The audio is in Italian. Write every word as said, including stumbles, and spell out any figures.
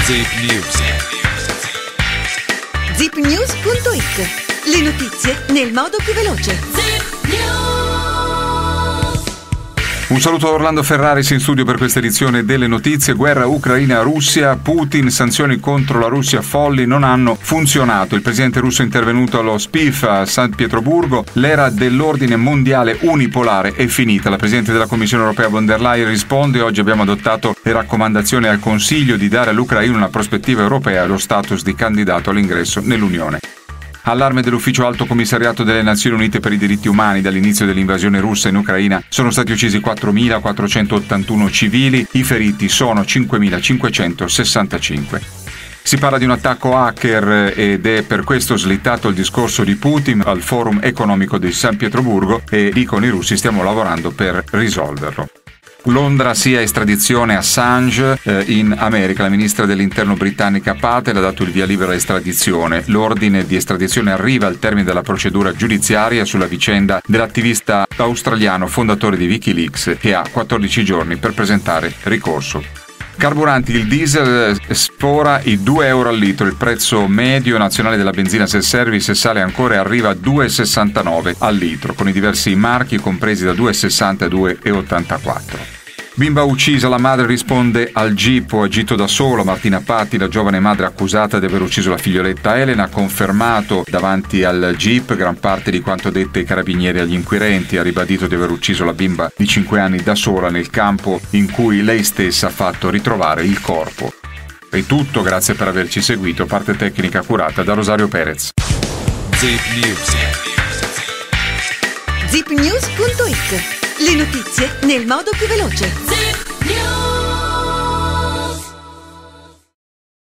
Zip News. zip news punto it. Le notizie nel modo più veloce. Zip News. Un saluto a Orlando Ferraris in studio per questa edizione delle notizie. Guerra Ucraina-Russia, Putin, sanzioni contro la Russia folli non hanno funzionato. Il presidente russo è intervenuto allo S P I F a San Pietroburgo. L'era dell'ordine mondiale unipolare è finita. La presidente della Commissione europea von der Leyen risponde: oggi abbiamo adottato le raccomandazioni al Consiglio di dare all'Ucraina una prospettiva europea e lo status di candidato all'ingresso nell'Unione. Allarme dell'Ufficio Alto Commissariato delle Nazioni Unite per i diritti umani. Dall'inizio dell'invasione russa in Ucraina sono stati uccisi quattromilaquattrocentottantuno civili, i feriti sono cinquemilacinquecentosessantacinque. Si parla di un attacco hacker ed è per questo slittato il discorso di Putin al Forum economico di San Pietroburgo e dicono i russi stiamo lavorando per risolverlo. Londra sia estradizione Assange eh, in America. La ministra dell'interno britannica Patel ha dato il via libera all'estradizione. L'ordine di estradizione arriva al termine della procedura giudiziaria sulla vicenda dell'attivista australiano fondatore di Wikileaks, che ha quattordici giorni per presentare ricorso. Carburanti, il diesel sfora i due euro al litro, il prezzo medio nazionale della benzina self-service sale ancora e arriva a due e sessantanove al litro, con i diversi marchi compresi da due e sessanta e due e ottantaquattro. Bimba uccisa, la madre risponde al G I P, ho agito da solo. Martina Patti, la giovane madre accusata di aver ucciso la figlioletta Elena, ha confermato davanti al G I P gran parte di quanto dette i carabinieri agli inquirenti. Ha ribadito di aver ucciso la bimba di cinque anni da sola nel campo in cui lei stessa ha fatto ritrovare il corpo. È tutto, grazie per averci seguito. Parte tecnica curata da Rosario Perez. Zip News. zip news punto it. Le notizie nel modo più veloce. Zip News.